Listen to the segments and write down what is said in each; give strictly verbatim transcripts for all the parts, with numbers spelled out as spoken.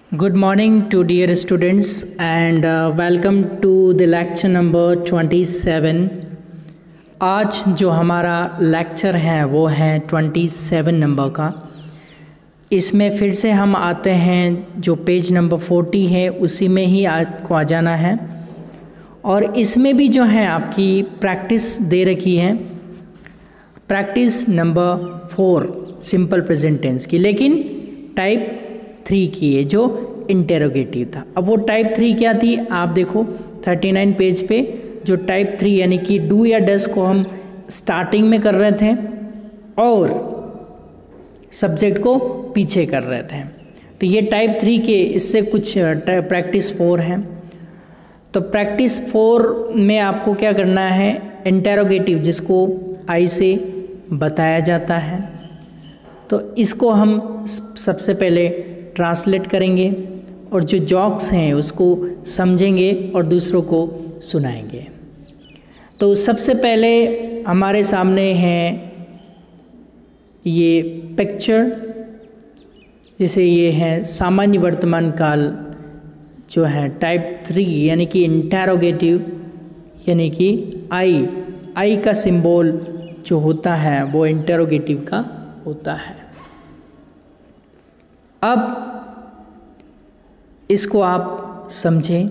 Good morning to dear students and uh, welcome to the lecture number twenty-seven। आज जो हमारा lecture है वो है सत्ताईस नंबर का। इसमें फिर से हम आते हैं, जो पेज नंबर चालीस है उसी में ही आपको आ जाना है। और इसमें भी जो है आपकी प्रैक्टिस दे रखी है, practice number four simple present tense की, लेकिन टाइप थ्री की है जो इंटेरोगेटिव था। अब वो टाइप थ्री क्या थी आप देखो उनतालीस पेज पे, जो टाइप थ्री यानी कि डू या डस को हम स्टार्टिंग में कर रहे थे और सब्जेक्ट को पीछे कर रहे थे। तो ये टाइप थ्री के इससे कुछ प्रैक्टिस फोर है। तो प्रैक्टिस फोर में आपको क्या करना है, इंटेरोगेटिव जिसको आई से बताया जाता है, तो इसको हम सबसे पहले ट्रांसलेट करेंगे और जो जॉक्स हैं उसको समझेंगे और दूसरों को सुनाएंगे। तो सबसे पहले हमारे सामने है ये पिक्चर, जैसे ये है सामान्य वर्तमान काल जो है टाइप थ्री यानी कि इंटेरोगेटिव, यानी कि आई आई का सिंबल जो होता है वो इंटेरोगेटिव का होता है। अब इसको आप समझें।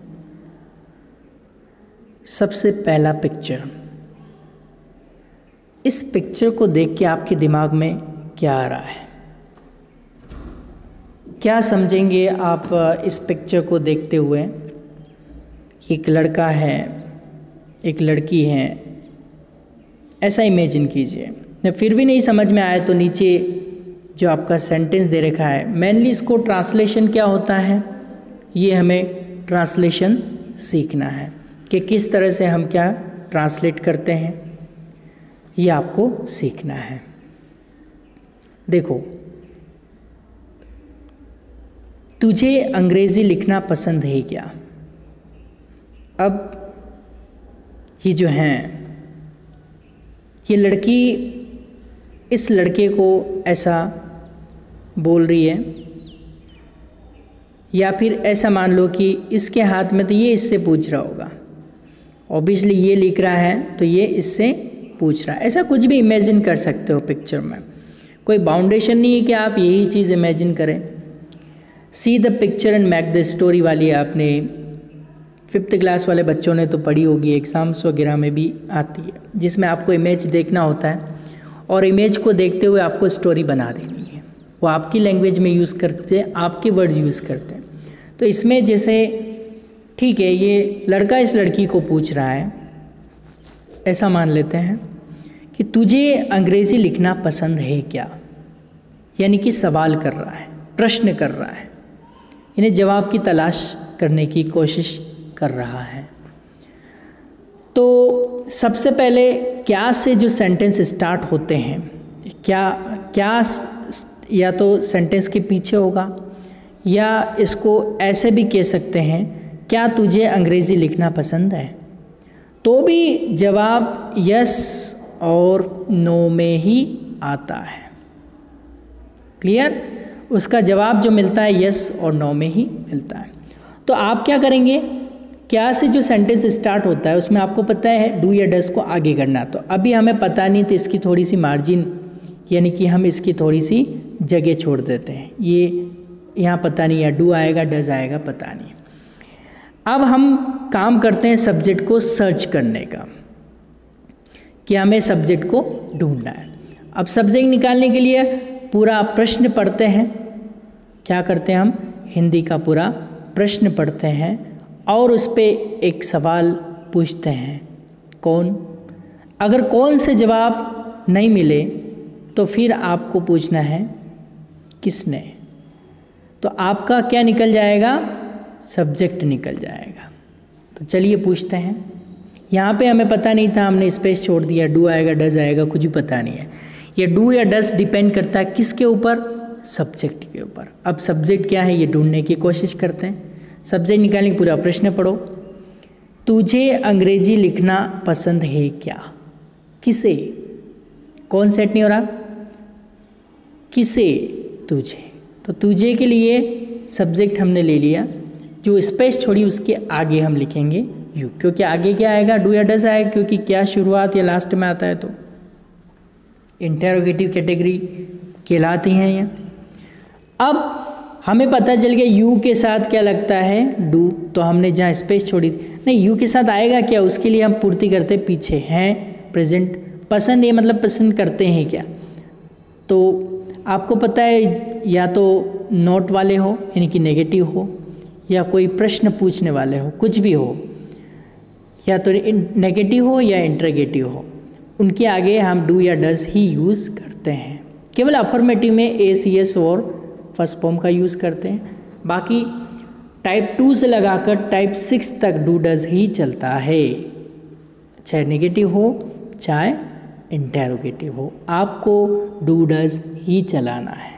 सबसे पहला पिक्चर, इस पिक्चर को देख के आपके दिमाग में क्या आ रहा है, क्या समझेंगे आप इस पिक्चर को देखते हुए? एक लड़का है, एक लड़की है, ऐसा इमेजिन कीजिए। फिर भी नहीं समझ में आया तो नीचे जो आपका सेंटेंस दे रखा है, मेनली इसको ट्रांसलेशन क्या होता है, ये हमें ट्रांसलेशन सीखना है कि किस तरह से हम क्या ट्रांसलेट करते हैं, ये आपको सीखना है। देखो, तुझे अंग्रेज़ी लिखना पसंद है क्या? अब ये जो है, ये लड़की इस लड़के को ऐसा बोल रही है, या फिर ऐसा मान लो कि इसके हाथ में तो ये इससे पूछ रहा होगा, ऑब्वियसली ये लिख रहा है तो ये इससे पूछ रहा है। ऐसा कुछ भी इमेजिन कर सकते हो पिक्चर में, कोई बाउंडेशन नहीं है कि आप यही चीज़ इमेजिन करें। See the picture and make the story वाली आपने फिफ्थ क्लास वाले बच्चों ने तो पढ़ी होगी, एग्ज़ाम्स वगैरह में भी आती है, जिसमें आपको इमेज देखना होता है और इमेज को देखते हुए आपको स्टोरी बना देनी है। वो आपकी लैंग्वेज में यूज़ करते हैं, आपके वर्ड्स यूज़ करते हैं। तो इसमें जैसे ठीक है, ये लड़का इस लड़की को पूछ रहा है, ऐसा मान लेते हैं कि तुझे अंग्रेज़ी लिखना पसंद है क्या, यानी कि सवाल कर रहा है, प्रश्न कर रहा है, इन्हें जवाब की तलाश करने की कोशिश कर रहा है। तो सबसे पहले क्या से जो सेंटेंस स्टार्ट होते हैं, क्या क्या या तो सेंटेंस के पीछे होगा, या इसको ऐसे भी कह सकते हैं, क्या तुझे अंग्रेज़ी लिखना पसंद है? तो भी जवाब यस और नो में ही आता है। क्लियर? उसका जवाब जो मिलता है यस और नो में ही मिलता है। तो आप क्या करेंगे, क्या से जो सेंटेंस स्टार्ट होता है उसमें आपको पता है डू या डस को आगे करना, तो अभी हमें पता नहीं तो इसकी थोड़ी सी मार्जिन, यानी कि हम इसकी थोड़ी सी जगह छोड़ देते हैं। ये यहाँ पता नहीं है डू आएगा डस आएगा पता नहीं। अब हम काम करते हैं सब्जेक्ट को सर्च करने का, कि हमें सब्जेक्ट को ढूंढना है। अब सब्जेक्ट निकालने के लिए पूरा प्रश्न पढ़ते हैं। क्या करते हैं हम, हिंदी का पूरा प्रश्न पढ़ते हैं और उस पर एक सवाल पूछते हैं, कौन। अगर कौन से जवाब नहीं मिले तो फिर आपको पूछना है किसने। तो आपका क्या निकल जाएगा, सब्जेक्ट निकल जाएगा। तो चलिए पूछते हैं। यहाँ पे हमें पता नहीं था, हमने स्पेस छोड़ दिया, डू आएगा डस आएगा कुछ भी पता नहीं है। ये डू या डस डिपेंड करता है किसके ऊपर, सब्जेक्ट के ऊपर। अब सब्जेक्ट क्या है ये ढूंढने की कोशिश करते हैं। सब्जेक्ट निकालने पूरा प्रश्न पढ़ो, तुझे अंग्रेजी लिखना पसंद है क्या, किसे, कौन सेट नहीं हो रहा, किसे, तुझे। तो तुझे के लिए सब्जेक्ट हमने ले लिया, जो स्पेस छोड़ी उसके आगे हम लिखेंगे यू, क्योंकि आगे क्या आएगा, डू या डज आएगा, क्योंकि क्या शुरुआत या लास्ट में आता है तो इंटेरोगेटिव कैटेगरी कहलाती हैं ये। अब हमें पता चल गया यू के साथ क्या लगता है, डू, तो हमने जहाँ स्पेस छोड़ी नहीं, यू के साथ आएगा क्या, उसके लिए हम पूर्ति करते पीछे हैं प्रेजेंट। पसंद ये मतलब पसंद करते हैं क्या, तो आपको पता है या तो नोट वाले हो यानी कि नेगेटिव हो, या कोई प्रश्न पूछने वाले हो, कुछ भी हो, या तो नेगेटिव हो या इंटरोगेटिव हो, उनके आगे हम डू या डज ही यूज़ करते हैं। केवल अफर्मेटिव में ए सी एस और फर्स्ट फॉर्म का यूज़ करते हैं, बाकी टाइप टू से लगाकर टाइप सिक्स तक डू डज ही चलता है, चाहे नेगेटिव हो चाहे इंटेरोगेटिव हो, आपको डू डज ही चलाना है।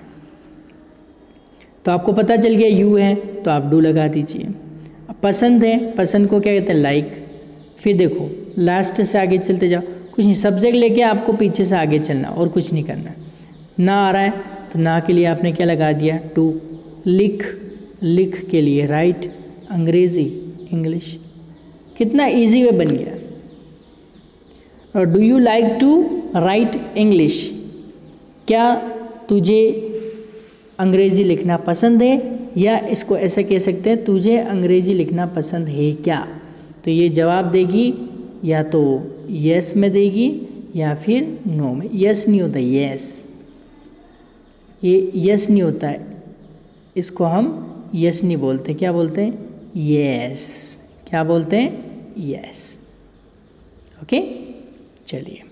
तो आपको पता चल गया यू है तो आप डू लगा दीजिए। अब पसंद है, पसंद को क्या कहते हैं, लाइक। फिर देखो लास्ट से आगे चलते जाओ, कुछ नहीं, सब्जेक्ट लेके आपको पीछे से आगे चलना और कुछ नहीं करना। ना आ रहा है तो ना के लिए आपने क्या लगा दिया, टू। लिख, लिख के लिए राइट, अंग्रेज़ी इंग्लिश, कितना इजी वे बन गया। और do you like to write English, क्या तुझे अंग्रेज़ी लिखना पसंद है, या इसको ऐसे कह सकते हैं तुझे अंग्रेज़ी लिखना पसंद है क्या। तो ये जवाब देगी या तो यस में देगी या फिर नो में। यस नहीं होता, यस, ये यस नहीं होता है, इसको हम यस नहीं बोलते, क्या बोलते हैं, यस। क्या बोलते हैं, यस। ओके, चलिए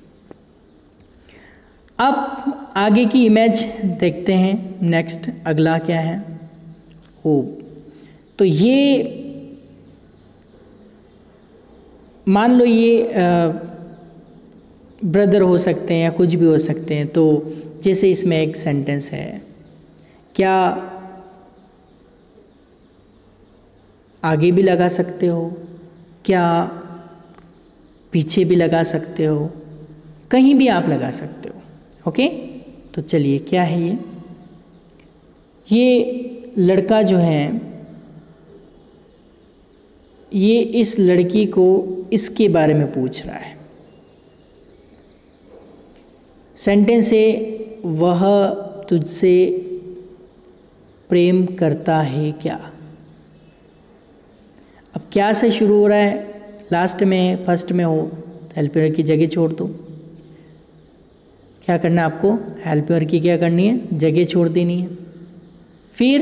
अब आगे की इमेज देखते हैं। नेक्स्ट अगला क्या है, ओ, तो ये मान लो ये ब्रदर हो सकते हैं या कुछ भी हो सकते हैं। तो जैसे इसमें एक सेंटेंस है, क्या आगे भी लगा सकते हो, क्या पीछे भी लगा सकते हो, कहीं भी आप लगा सकते हो। ओके, तो चलिए क्या है ये ये लड़का जो है, ये इस लड़की को इसके बारे में पूछ रहा है। सेंटेंस है, वह तुझसे प्रेम करता है क्या। अब क्या से शुरू हो रहा है, लास्ट में फर्स्ट में हो तो हेल्पर की जगह छोड़ दो। क्या करना है आपको, हेल्पर की क्या करनी है, जगह छोड़ देनी है। फिर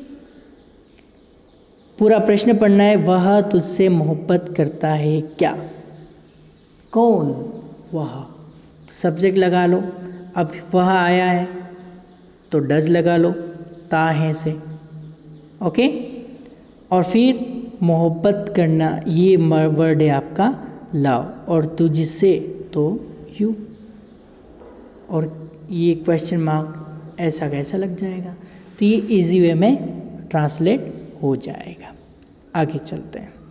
पूरा प्रश्न पढ़ना है, वह तुझसे मोहब्बत करता है क्या। कौन, वह, तो सब्जेक्ट लगा लो। अब वह आया है तो डज लगा लो ता है से। ओके, और फिर मोहब्बत करना, ये वर्ड है आपका लव, और तुझसे तो यू, और ये क्वेश्चन मार्क ऐसा कैसा लग जाएगा। तो ये इजी वे में ट्रांसलेट हो जाएगा। आगे चलते हैं।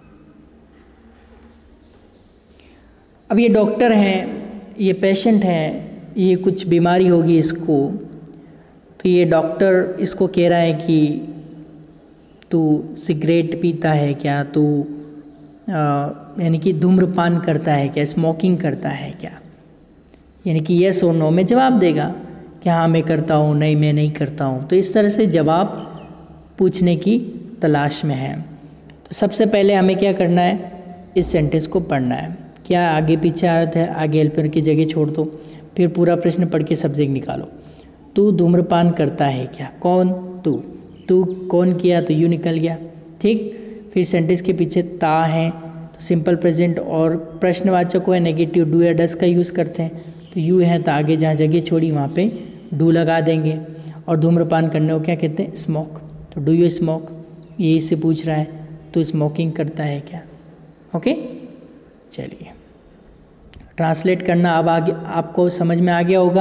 अब ये डॉक्टर हैं, ये पेशेंट है, ये कुछ बीमारी होगी इसको, तो ये डॉक्टर इसको कह रहा है कि तू सिगरेट पीता है क्या, तू यानी कि धूम्रपान करता है क्या, स्मोकिंग करता है क्या, यानी कि यस और नो में जवाब देगा कि हाँ मैं करता हूँ, नहीं मैं नहीं करता हूँ। तो इस तरह से जवाब पूछने की तलाश में है। तो सबसे पहले हमें क्या करना है, इस सेंटेंस को पढ़ना है। क्या आगे पीछे अर्थ है, आगे हेल्पर की जगह छोड़ दो, फिर पूरा प्रश्न पढ़ के सब्जेक्ट निकालो। तू धूम्रपान करता है क्या, कौन, तू, तू कौन किया, तो यू निकल गया। ठीक, फिर सेंटेंस के पीछे ता है तो सिंपल प्रेजेंट और प्रश्नवाचक को है नेगेटिव डू या डस का यूज़ करते हैं। तो यू है तो आगे जहाँ जगह छोड़ी वहाँ पे डू लगा देंगे। और धूम्रपान करने को क्या कहते हैं, स्मोक। तो डू यू स्मोक, ये इससे पूछ रहा है तो स्मोकिंग करता है क्या। ओके, चलिए ट्रांसलेट करना अब आगे आपको समझ में आ गया होगा।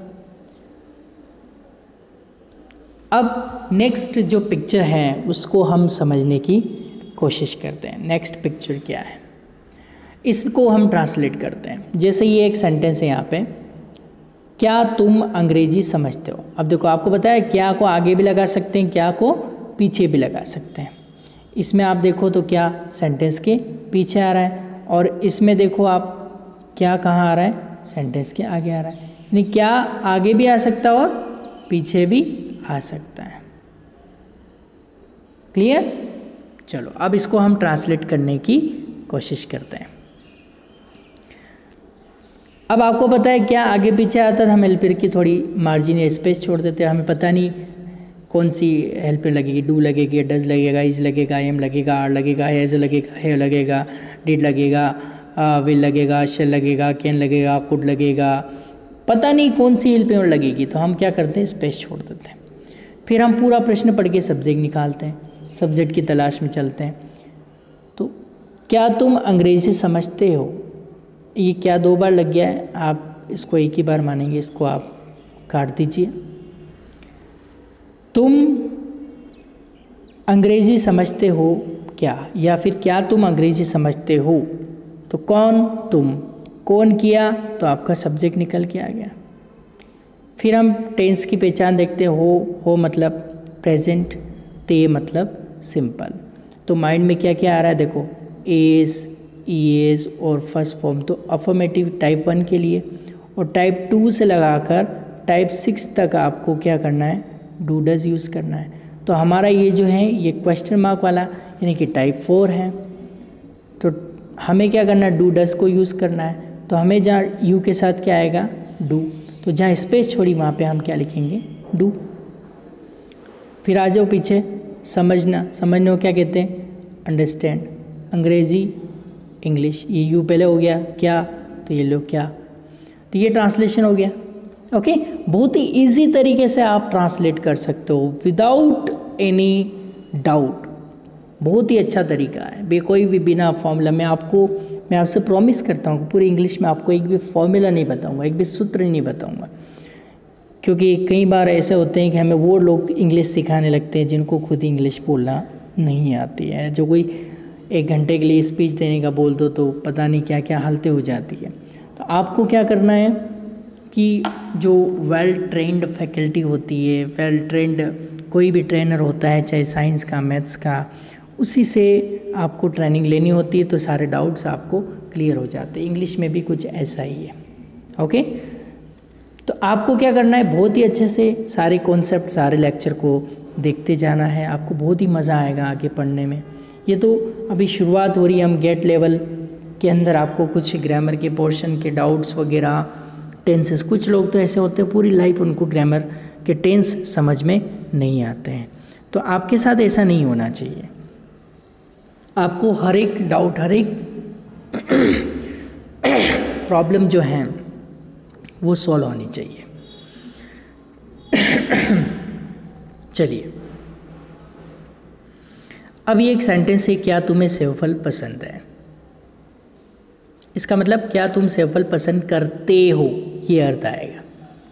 अब नेक्स्ट जो पिक्चर है उसको हम समझने की कोशिश करते हैं। नेक्स्ट पिक्चर क्या है, इसको हम ट्रांसलेट करते हैं। जैसे ये एक सेंटेंस है यहाँ पे, क्या तुम अंग्रेजी समझते हो। अब देखो आपको पता है क्या को आगे भी लगा सकते हैं, क्या को पीछे भी लगा सकते हैं। इसमें आप देखो तो क्या सेंटेंस के पीछे आ रहा है, और इसमें देखो आप क्या कहाँ आ रहा है, सेंटेंस के आगे आ रहा है। यानी क्या आगे भी आ सकता है और पीछे भी आ सकता है। क्लियर? चलो अब इसको हम ट्रांसलेट करने की कोशिश करते हैं। अब आपको पता है क्या आगे पीछे आता है, हम हेल्पर की थोड़ी मार्जिन या स्पेस छोड़ देते हैं। हमें पता नहीं कौन सी हेल्पर लगेगी, डू लगेगी, डज लगेगा, इज लगेगा, एम लगेगा, आर लगेगा, हैज लगेगा, है लगेगा, डिड लगेगा, विल लगेगा, शेल लगेगा, कैन लगेगा, कुड लगेगा, पता नहीं कौन सी हेल्पर लगेगी। तो हम क्या करते हैं, स्पेस छोड़ देते हैं। फिर हम पूरा प्रश्न पढ़ के सब्जेक्ट निकालते हैं, सब्जेक्ट की तलाश में चलते हैं। तो क्या तुम अंग्रेजी समझते हो, ये क्या दो बार लग गया है, आप इसको एक ही बार मानेंगे, इसको आप काट दीजिए। तुम अंग्रेजी समझते हो क्या, या फिर क्या तुम अंग्रेजी समझते हो, तो कौन, तुम, कौन किया, तो आपका सब्जेक्ट निकल के आ गया। फिर हम टेंस की पहचान देखते हो, हो मतलब प्रेजेंट, ते मतलब सिंपल। तो माइंड में क्या क्या आ रहा है, देखो एज, ईएस और फर्स्ट फॉर्म तो अफर्मेटिव टाइप वन के लिए, और टाइप टू से लगाकर टाइप सिक्स तक आपको क्या करना है, डू डज यूज़ करना है। तो हमारा ये जो है ये क्वेश्चन मार्क वाला यानी कि टाइप फोर है। तो हमें क्या करना है, डू डज को यूज़ करना है। तो हमें जहाँ यू के साथ क्या आएगा, डू, तो जहाँ स्पेस छोड़ी वहाँ पे हम क्या लिखेंगे, डू। फिर आ जाओ पीछे, समझना, समझने को क्या कहते हैं, अंडरस्टैंड, अंग्रेज़ी इंग्लिश, ये यू पहले हो गया क्या, तो ये लो क्या, तो ये ट्रांसलेशन हो गया। Okay okay? बहुत ही इजी तरीके से आप ट्रांसलेट कर सकते हो विदाउट एनी डाउट। बहुत ही अच्छा तरीका है, बे कोई भी बिना फॉर्मूला। मैं आपको मैं आपसे प्रॉमिस करता हूँ पूरी इंग्लिश में आपको एक भी फॉर्मूला नहीं बताऊँगा, एक भी सूत्र नहीं बताऊँगा, क्योंकि कई बार ऐसे होते हैं कि हमें वो लोग इंग्लिश सिखाने लगते हैं जिनको खुद इंग्लिश बोलना नहीं आती है। जो कोई एक घंटे के लिए स्पीच देने का बोल दो तो पता नहीं क्या क्या हालतें हो जाती है। तो आपको क्या करना है कि जो वेल ट्रेंड फैकल्टी होती है, वेल ट्रेंड कोई भी ट्रेनर होता है, चाहे साइंस का, मैथ्स का, उसी से आपको ट्रेनिंग लेनी होती है, तो सारे डाउट्स आपको क्लियर हो जाते हैं। इंग्लिश में भी कुछ ऐसा ही है। ओके, तो आपको क्या करना है, बहुत ही अच्छे से सारे कॉन्सेप्ट, सारे लेक्चर को देखते जाना है। आपको बहुत ही मज़ा आएगा आगे पढ़ने में। ये तो अभी शुरुआत हो रही है, हम गेट लेवल के अंदर आपको कुछ ग्रामर के पोर्शन के डाउट्स वगैरह, टेंसेस, कुछ लोग तो ऐसे होते हैं पूरी लाइफ उनको ग्रामर के टेंस समझ में नहीं आते हैं। तो आपके साथ ऐसा नहीं होना चाहिए। आपको हर एक डाउट, हर एक प्रॉब्लम जो है वो सॉल्व होनी चाहिए। चलिए, अब ये एक सेंटेंस है, क्या तुम्हें सेवफल पसंद है। इसका मतलब क्या तुम सेवफल पसंद करते हो, ये अर्थ आएगा।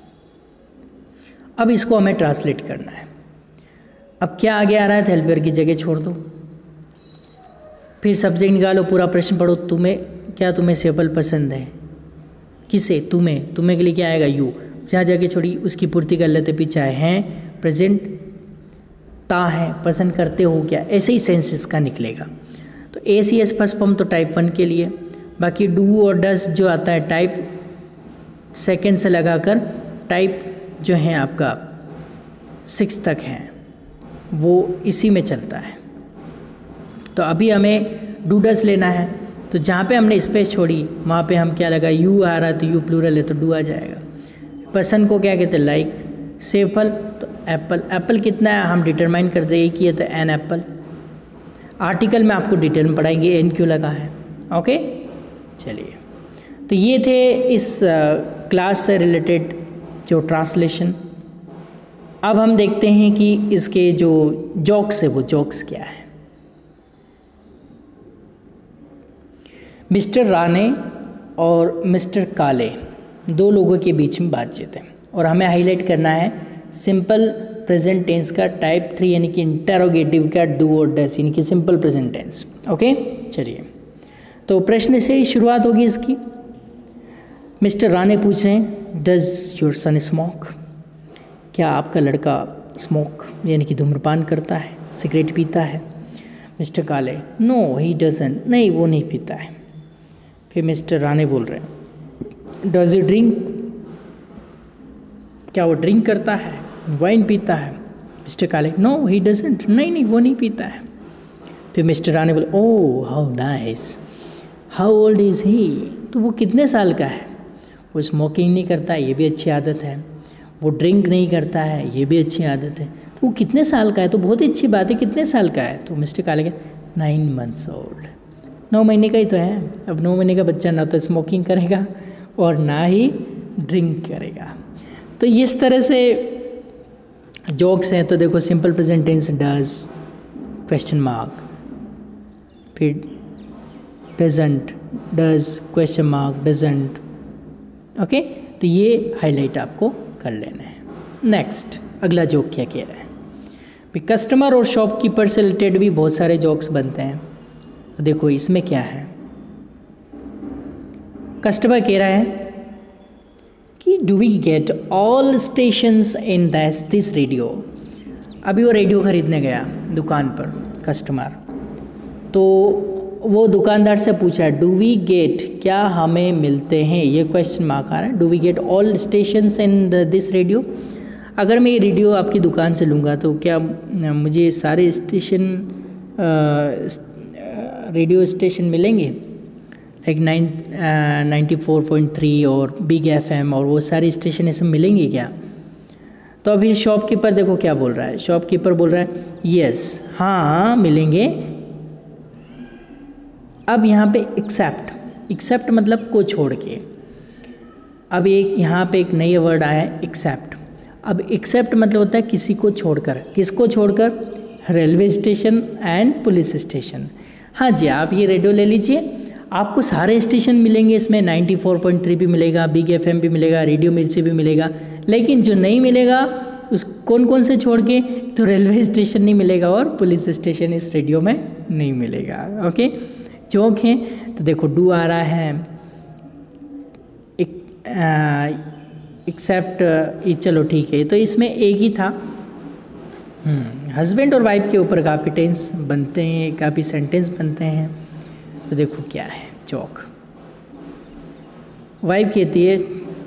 अब इसको हमें ट्रांसलेट करना है। अब क्या आगे आ रहा है, हेल्पर की जगह छोड़ दो, फिर सब्जेक्ट निकालो, पूरा प्रश्न पढ़ो। तुम्हें क्या तुम्हें सेवफल पसंद है, किसे, तुम्हें, तुम्हें के लिए क्या आएगा, यू, जहाँ जगह छोड़ी उसकी पूर्ति कर लेते, पीछे आए हैं, प्रेजेंट, ता है, पसंद करते हो क्या, ऐसे ही सेंसेस का निकलेगा। तो A C S first form तो टाइप वन के लिए, बाकी डू और डस जो आता है टाइप सेकेंड से लगाकर टाइप जो है आपका सिक्स तक है, वो इसी में चलता है। तो अभी हमें डू डस लेना है, तो जहाँ पे हमने स्पेस छोड़ी वहाँ पे हम क्या लगा, यू आ रहा है तो यू प्लूरल है तो डू आ जाएगा। पसंद को क्या कहते हैं, लाइक। सेवफल तो एप्पल, एप्पल कितना है हम डिटरमाइन कर देंगे कि ये तो एन एप्पल। आर्टिकल में आपको डिटेल में पढ़ाएंगे एन क्यों लगा है। ओके, चलिए, तो ये थे इस क्लास से रिलेटेड जो ट्रांसलेशन। अब हम देखते हैं कि इसके जो जोक्स है वो जोक्स क्या है। मिस्टर राणे और मिस्टर काले दो लोगों के बीच में बातचीत है, और हमें हाईलाइट करना है सिंपल प्रेजेंट टेंस का टाइप थ्री यानी कि इंटेरोगेटिव का डू और डस यानी कि सिंपल प्रेजेंट टेंस। ओके, चलिए, तो प्रश्न से ही शुरुआत होगी इसकी। मिस्टर राणे पूछ रहे हैं, डज योर सन स्मोक, क्या आपका लड़का स्मोक यानी कि धूम्रपान करता है। सिगरेट पीता है? मिस्टर काले, नो ही डजंट, नहीं वो नहीं पीता है। फिर मिस्टर राणे बोल रहे हैं, डज ही ड्रिंक, क्या वो ड्रिंक करता है, वाइन पीता है? मिस्टर काले, नो ही डजंट, नहीं नहीं वो नहीं पीता है। फिर मिस्टर राणे बोले, oh how nice, how old is he, तो वो कितने साल का है? वो स्मोकिंग नहीं करता है, ये भी अच्छी आदत है। वो ड्रिंक नहीं करता है, ये भी अच्छी आदत है। तो वो कितने साल का है? तो बहुत ही अच्छी बात है, कितने साल का है? तो मिस्टर काले के, नाइन मंथ्स ओल्ड, नौ महीने का ही तो है। अब नौ महीने का बच्चा ना तो स्मोकिंग करेगा और ना ही ड्रिंक करेगा। तो इस तरह से जोक्स हैं। तो देखो simple present tense does, question mark, फिर doesn't, does, question mark, doesn't. Okay, तो ये हाईलाइट आपको कर लेना है। नेक्स्ट अगला जोक क्या कह रहा है? भी कस्टमर और शॉपकीपर से रिलेटेड भी बहुत सारे जोक्स बनते हैं। तो देखो इसमें क्या है, कस्टमर कह रहा है कि do we get all stations in this this radio. अभी वो रेडियो खरीदने गया दुकान पर कस्टमर, तो वो दुकानदार से पूछा है डू वी गेट, क्या हमें मिलते हैं, ये क्वेश्चन मार्क आ रहा है। Do we get all stations in this radio, अगर मैं ये रेडियो आपकी दुकान से लूँगा तो क्या मुझे सारे स्टेशन रेडियो स्टेशन मिलेंगे, like nine ninety four point three और बिग एफ एम और वो सारे स्टेशन इसमें मिलेंगे क्या? तो अभी शॉपकीपर देखो क्या बोल रहा है, शॉपकीपर बोल रहा है यस, हाँ मिलेंगे। अब यहाँ पे एक्सेप्ट, एक्सेप्ट मतलब को छोड़ के, अब एक यहाँ पे एक नया वर्ड आया है एक्सेप्ट। अब एक्सेप्ट मतलब होता है किसी को छोड़कर, किसको छोड़कर? Railway station and police station. हाँ जी, आप ये रेडियो ले लीजिए, आपको सारे स्टेशन मिलेंगे इसमें, नाइन्टी फोर पॉइंट थ्री भी मिलेगा, बिग एफ एम भी मिलेगा, रेडियो मिर्ची भी मिलेगा, लेकिन जो नहीं मिलेगा उस कौन कौन से छोड़ के? तो रेलवे स्टेशन नहीं मिलेगा और पुलिस स्टेशन इस रेडियो में नहीं मिलेगा। ओके, जोक है। तो देखो डू आ रहा है, एक्सेप्ट, चलो ठीक है, तो इसमें एक ही था। हस्बैंड और वाइफ के ऊपर काफ़ी टेंस बनते हैं, काफ़ी सेंटेंस बनते हैं। तो देखो क्या है जोक, वाइफ कहती है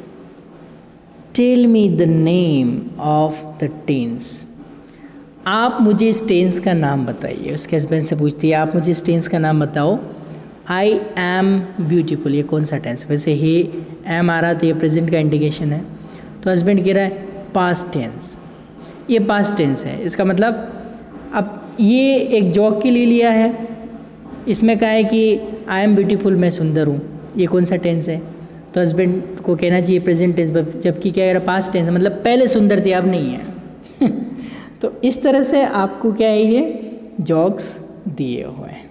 tell me the name of the tense, आप मुझे इस टेंस का नाम बताइए। उसके हस्बैंड से पूछती है आप मुझे इस टेंस का नाम बताओ। आई एम ब्यूटीफुल, ये कौन सा टेंस? वैसे ही एम आ रहा तो ये प्रेजेंट का इंडिकेशन है। तो हस्बैंड कह रहा है पास्ट टेंस, ये पास्ट टेंस है। इसका मतलब अब ये एक जोक के लिए लिया है, इसमें कहा है कि आई एम ब्यूटीफुल, मैं सुंदर हूँ, ये कौन सा टेंस है? तो हस्बैंड को कहना चाहिए प्रेजेंट टेंस, जबकि क्या कह रहा पास्ट टेंस, मतलब पहले सुंदर थी अब नहीं है। तो इस तरह से आपको क्या है ये जोक्स दिए हुए हैं।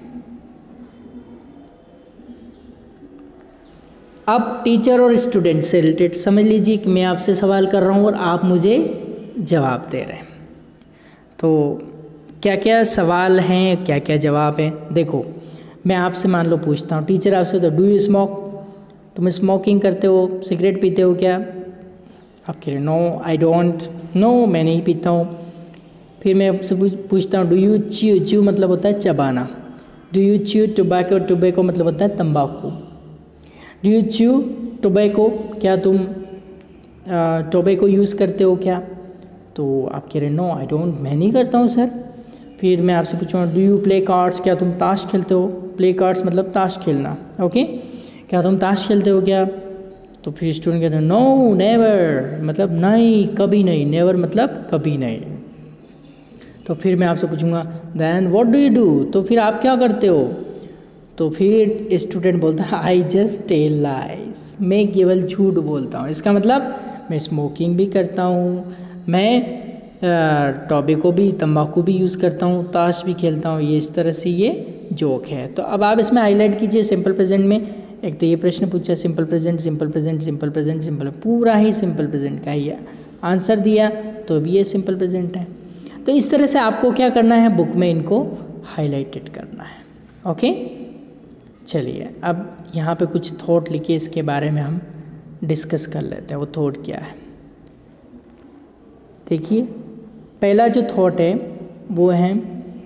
अब टीचर और स्टूडेंट से रिलेटेड समझ लीजिए कि मैं आपसे सवाल कर रहा हूँ और आप मुझे जवाब दे रहे हैं। तो क्या क्या सवाल हैं, क्या क्या जवाब हैं? देखो मैं आपसे मान लो पूछता हूँ, टीचर आपसे तो डू यू स्मोक, तुम स्मोकिंग करते हो, सिगरेट पीते हो क्या? आप कह रहे नो आई डोंट, नो मैं नहीं पीता हूँ। फिर मैं आपसे पूछता हूँ डू यू च्यू, च्यू मतलब होता है चबाना, do you chew tobacco, tobacco मतलब होता है तंबाकू। डू यू च्यू टोबैको, क्या तुम टोबैको यूज़ करते हो क्या? तो आप कह रहे नो आई डोंट, मैं नहीं करता हूँ सर। फिर मैं आपसे पूछूँगा डू यू प्ले कार्ड्स, क्या तुम ताश खेलते हो? प्ले कार्ड्स मतलब ताश खेलना, ओके, क्या तुम ताश खेलते हो क्या? तो फिर स्टूडेंट कहते हैं नो नेवर, मतलब नहीं कभी नहीं, नेवर मतलब कभी नहीं। तो फिर मैं आपसे पूछूंगा then what do you do, तो फिर आप क्या करते हो? तो फिर स्टूडेंट बोलता है आई जस्ट टेल लाइज, मैं केवल झूठ बोलता हूँ। इसका मतलब मैं स्मोकिंग भी करता हूँ, मैं टॉबैको भी, तंबाकू भी यूज़ करता हूँ, ताश भी खेलता हूँ। ये इस तरह से ये जोक है। तो अब आप इसमें हाईलाइट कीजिए सिंपल प्रेजेंट में। एक तो ये प्रश्न पूछा simple present, simple present, simple present, simple, पूरा ही सिंपल प्रेजेंट का ही आंसर दिया, तो भी ये सिंपल प्रेजेंट है। तो इस तरह से आपको क्या करना है, बुक में इनको हाईलाइटेड करना है। ओके, चलिए अब यहाँ पे कुछ थॉट लिखिए, इसके बारे में हम डिस्कस कर लेते हैं। वो थॉट क्या है देखिए, पहला जो थॉट है वो है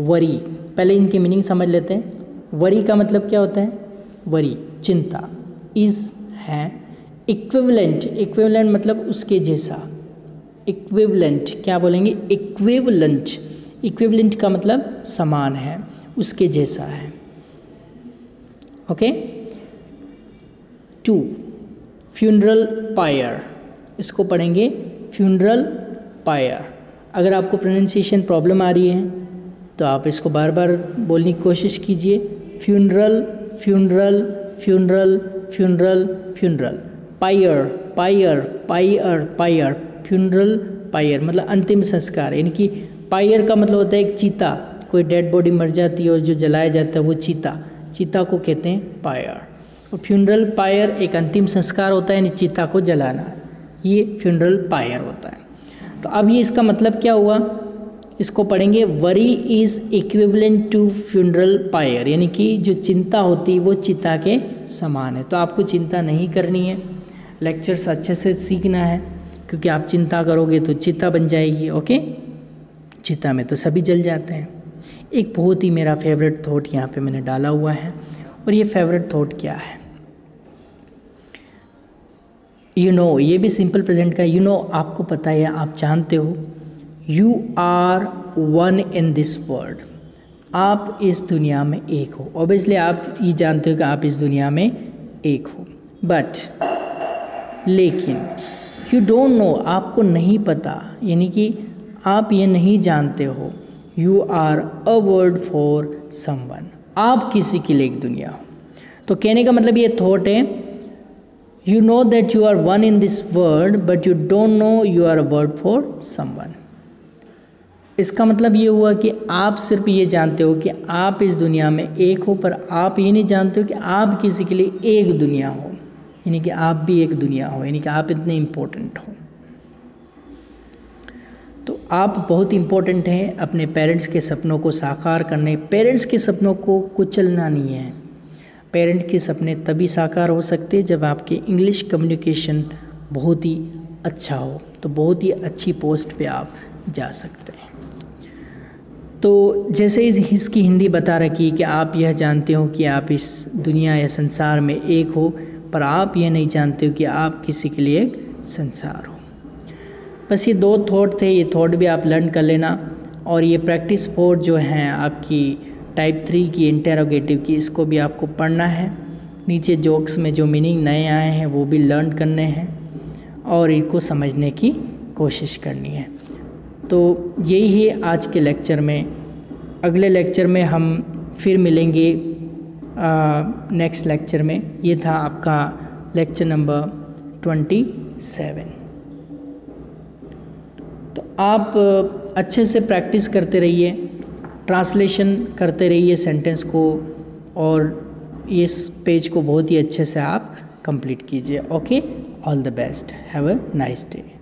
वरी, पहले इनकी मीनिंग समझ लेते हैं। वरी का मतलब क्या होता है? वरी चिंता। इज़ है इक्विवेलेंट, इक्विवेलेंट मतलब उसके जैसा। इक्विवेलेंट क्या बोलेंगे? इक्विवेलेंट, इक्विवेलेंट का मतलब समान है, उसके जैसा है। ओके। टू, फ्यूनरल पायर, इसको पढ़ेंगे फ्यूनरल पायर। अगर आपको प्रोनाउंसिएशन प्रॉब्लम आ रही है तो आप इसको बार बार बोलने की कोशिश कीजिए। Funeral, funeral, funeral, funeral, funeral. Pyre, pyre, pyre, pyre, funeral pyre मतलब अंतिम संस्कार, यानी कि पायर का मतलब होता है एक चीता, कोई डेड बॉडी मर जाती है और जो जलाया जाता है वो चीता, चीता को कहते हैं पायर। और फ्यूनरल पायर एक अंतिम संस्कार होता है, यानी चीता को जलाना, ये फ्यूनरल पायर होता है। तो अब ये इसका मतलब क्या हुआ, इसको पढ़ेंगे। Worry is equivalent to funeral pyre, यानी कि जो चिंता होती है वो चिता के समान है। तो आपको चिंता नहीं करनी है, लेक्चर्स अच्छे से सीखना है, क्योंकि आप चिंता करोगे तो चिता बन जाएगी। ओके, चिता में तो सभी जल जाते हैं। एक बहुत ही मेरा फेवरेट थॉट यहाँ पे मैंने डाला हुआ है, और ये फेवरेट थॉट क्या है? यू नो, ये भी सिंपल प्रेजेंट का। यू नो आपको पता है, आप जानते हो, you are one in this world, आप इस दुनिया में एक हो। ऑब्वियसली आप ये जानते हो कि आप इस दुनिया में एक हो, बट लेकिन यू डोंट नो, आपको नहीं पता, यानी कि आप ये नहीं जानते हो, you are a world for someone, आप किसी के लिए एक दुनिया हो। तो कहने का मतलब ये थॉट है, you know that you are one in this world but you don't know you are a world for someone. इसका मतलब ये हुआ कि आप सिर्फ ये जानते हो कि आप इस दुनिया में एक हो, पर आप ये नहीं जानते हो कि आप किसी के लिए एक दुनिया हो, यानी कि आप भी एक दुनिया हो, यानी कि आप इतने इम्पोर्टेंट हो। तो आप बहुत इम्पोर्टेंट हैं अपने पेरेंट्स के सपनों को साकार करने। पेरेंट्स के सपनों को कुचलना नहीं है। पेरेंट के सपने तभी साकार हो सकते हैं जब आपके इंग्लिश कम्युनिकेशन बहुत ही अच्छा हो, तो बहुत ही अच्छी पोस्ट पे आप जा सकते हैं। तो जैसे इसकी हिंदी बता रखी कि आप यह जानते हो कि आप इस दुनिया या संसार में एक हो, पर आप यह नहीं जानते हो कि आप किसी के लिए एक संसार हो। बस ये दो थॉट थे, ये थॉट भी आप लर्न कर लेना। और ये प्रैक्टिस फोर जो हैं आपकी टाइप थ्री की इंटेरोगेटिव की, इसको भी आपको पढ़ना है। नीचे जोक्स में जो मीनिंग नए आए हैं वो भी लर्न करने हैं और इनको समझने की कोशिश करनी है। तो यही है आज के लेक्चर में। अगले लेक्चर में हम फिर मिलेंगे नेक्स्ट लेक्चर में। ये था आपका लेक्चर नंबर ट्वेंटी सेवन। तो आप अच्छे से प्रैक्टिस करते रहिए, ट्रांसलेशन करते रहिए सेंटेंस को, और इस पेज को बहुत ही अच्छे से आप कंप्लीट कीजिए। Okay, all the best, have a nice day.